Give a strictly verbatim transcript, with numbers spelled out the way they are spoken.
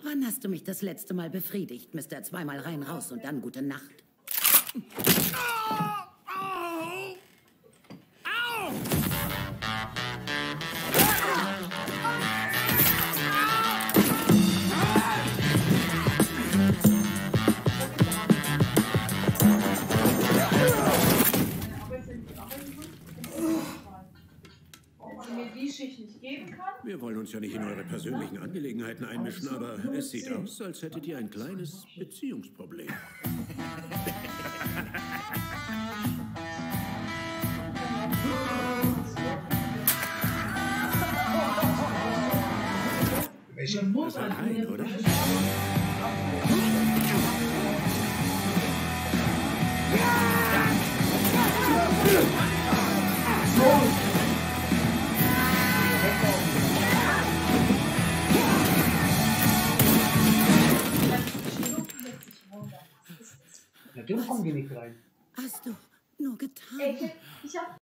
Wann hast du mich das letzte Mal befriedigt, Mister Zweimal rein, raus und dann gute Nacht? Die Schicht nicht geben kann? Wir wollen uns ja nicht in eure persönlichen Angelegenheiten einmischen, aber es sieht aus, als hättet ihr ein kleines Beziehungsproblem. Das hat rein, oder? Natürlich kommen wir nicht rein. Hast du nur getan? Ey, ich hab